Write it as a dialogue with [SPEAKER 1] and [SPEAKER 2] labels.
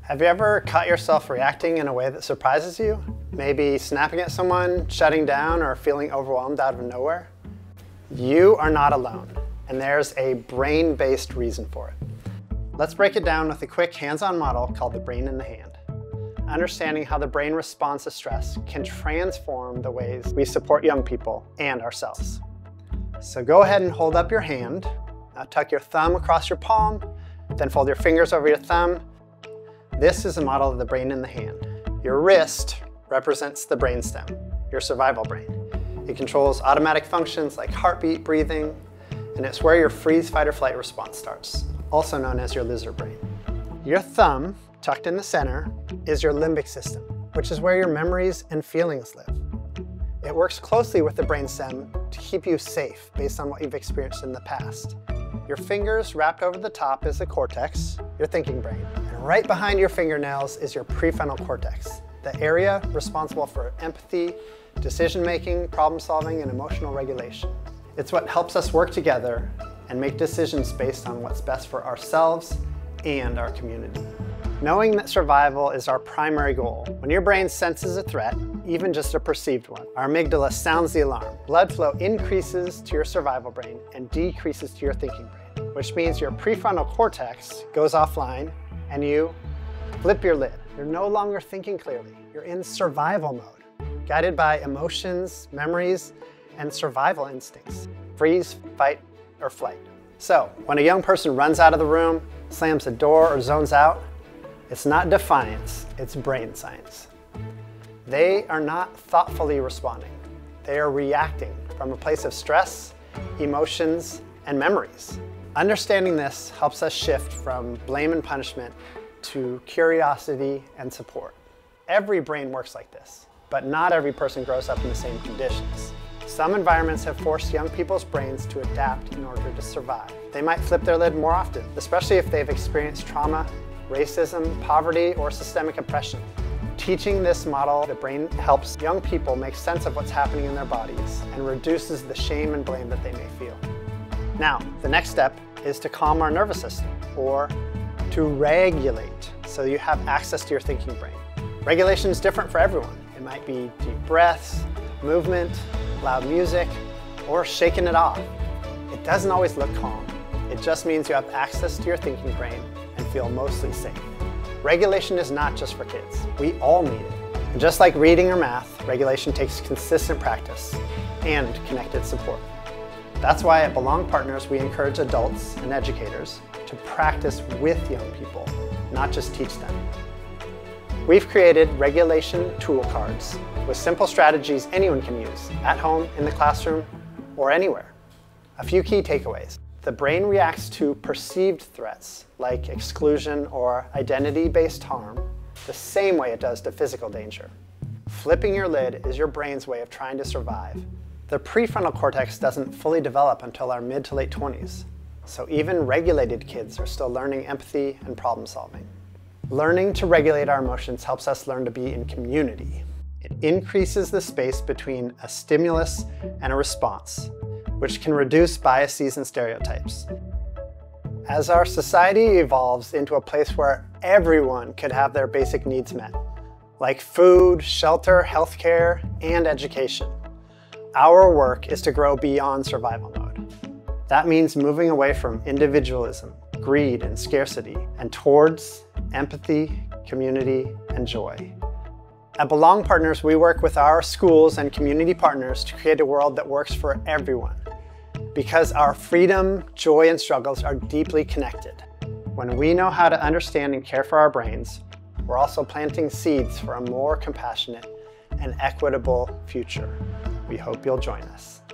[SPEAKER 1] Have you ever caught yourself reacting in a way that surprises you? Maybe snapping at someone, shutting down, or feeling overwhelmed out of nowhere? You are not alone, and there's a brain-based reason for it. Let's break it down with a quick hands-on model called the brain in the hand. Understanding how the brain responds to stress can transform the ways we support young people and ourselves. So go ahead and hold up your hand. Now tuck your thumb across your palm, then fold your fingers over your thumb. This is a model of the brain in the hand. Your wrist represents the brainstem, your survival brain. It controls automatic functions like heartbeat, breathing, and it's where your freeze, fight, or flight response starts, also known as your lizard brain. Your thumb, tucked in the center, is your limbic system, which is where your memories and feelings live. It works closely with the brainstem to keep you safe based on what you've experienced in the past. Your fingers wrapped over the top is the cortex, your thinking brain. And right behind your fingernails is your prefrontal cortex, the area responsible for empathy, decision-making, problem-solving, and emotional regulation. It's what helps us work together and make decisions based on what's best for ourselves and our community. Knowing that survival is our primary goal, when your brain senses a threat, even just a perceived one, our amygdala sounds the alarm. Blood flow increases to your survival brain and decreases to your thinking brain, which means your prefrontal cortex goes offline and you flip your lid. You're no longer thinking clearly. You're in survival mode, guided by emotions, memories, and survival instincts. Freeze, fight, or flight. So, when a young person runs out of the room, slams a door, or zones out, it's not defiance, it's brain science. They are not thoughtfully responding. They are reacting from a place of stress, emotions, and memories. Understanding this helps us shift from blame and punishment to curiosity and support. Every brain works like this, but not every person grows up in the same conditions. Some environments have forced young people's brains to adapt in order to survive. They might flip their lid more often, especially if they've experienced trauma, racism, poverty, or systemic oppression. Teaching this model, the brain helps young people make sense of what's happening in their bodies and reduces the shame and blame that they may feel. Now, the next step is to calm our nervous system, or to regulate, so you have access to your thinking brain. Regulation is different for everyone. It might be deep breaths, movement, loud music, or shaking it off. It doesn't always look calm. It just means you have access to your thinking brain and feel mostly safe. Regulation is not just for kids. We all need it. And just like reading or math, regulation takes consistent practice and connected support. That's why at Belong Partners, we encourage adults and educators to practice with young people, not just teach them. We've created regulation tool cards with simple strategies anyone can use at home, in the classroom, or anywhere. A few key takeaways. The brain reacts to perceived threats like exclusion or identity-based harm the same way it does to physical danger. Flipping your lid is your brain's way of trying to survive. The prefrontal cortex doesn't fully develop until our mid to late 20s, so even regulated kids are still learning empathy and problem solving. Learning to regulate our emotions helps us learn to be in community. It increases the space between a stimulus and a response, which can reduce biases and stereotypes. As our society evolves into a place where everyone could have their basic needs met, like food, shelter, healthcare, and education, our work is to grow beyond survival mode. That means moving away from individualism, greed, and scarcity, and towards empathy, community, and joy. At Belong Partners, we work with our schools and community partners to create a world that works for everyone, because our freedom, joy, and struggles are deeply connected. When we know how to understand and care for our brains, we're also planting seeds for a more compassionate and equitable future. We hope you'll join us.